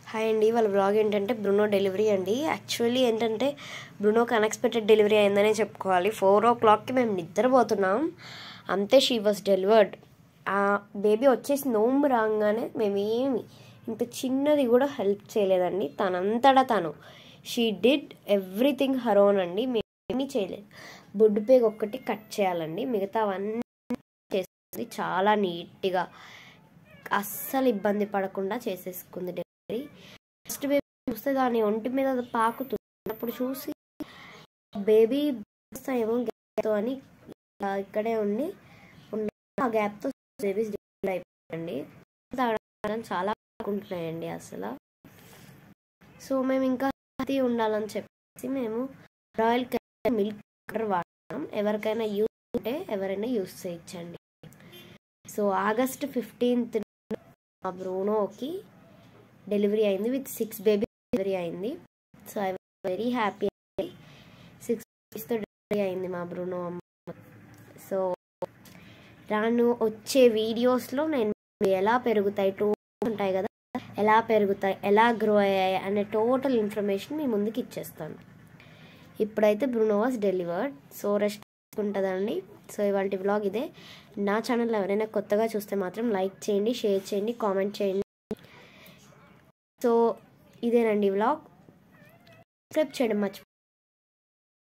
Hi అండి, వాళ్ళ blog ఏంటంటే బ్రూనో డెలివరీ అండి. యాక్చువల్లీ ఏంటంటే బ్రూనోకి అన్ఎక్స్పెక్టెడ్ డెలివరీ అయిందనే చెప్పుకోవాలి. 4 o'clockకి మేము నిద్రపోతున్నాం, అంతే షీ వాజ్ డెలివర్డ్. ఆ బేబీ వచ్చేసి నోము రాగానే మేమేమి ఇంత చిన్నది కూడా హెల్ప్ చేయలేదండి. తనంతటా తను she did everything her own అండి. మేమేమీ చేయలేదు. బొడ్డు పేగ ఒక్కటి కట్ చేయాలండి, మిగతా అవన్నీ చేసేది చాలా నీట్గా, అస్సలు ఇబ్బంది పడకుండా చేసేసుకుంది డెలివరీ. ఫస్ట్ బేబీ చూస్తే దాని ఒంటి మీద పాకుతుంది. అప్పుడు చూసి బేబీ ఏమో గ్యాప్తో అని ఇక్కడే ఉండి ఆ గ్యాప్తో బేబీస్ డెలివరీ అయిపోయిందండి. చాలా బాగుంటున్నాయండి అసలు. సో మేము ఇంకా హెల్తీ ఉండాలని చెప్పేసి మేము రాయల్ మిల్క్ పౌడర్ వాడతాం. ఎవరికైనా యూజ్ ఉంటే ఎవరైనా యూజ్ చేయించండి. సో August 15th మా బ్రూనోకి డెలివరీ అయింది. విత్ 6 బేబీ డెలివరీ అయింది. So I was very happy. 6 బేబీస్తో డెలివరీ అయింది మా బ్రూనో అమ్మ. సో రాను వచ్చే వీడియోస్లో నేను ఎలా పెరుగుతాయి, ఉంటాయి కదా, ఎలా పెరుగుతాయి, ఎలా గ్రో అయ్యాయి అనే టోటల్ ఇన్ఫర్మేషన్ మీ ముందుకు ఇచ్చేస్తాను. ఇప్పుడైతే Bruno was delivered. So rest ఉంటుందండి. సో ఇవాళ వ్లాగ్ ఇదే. నా ఛానల్ ఎవరైనా కొత్తగా చూస్తే మాత్రం లైక్ చేయండి, షేర్ చేయండి, కామెంట్ చేయండి. సో ఇదేనండి వ్లాగ్. సబ్స్క్రైబ్ చేయడం మర్చిపోండి.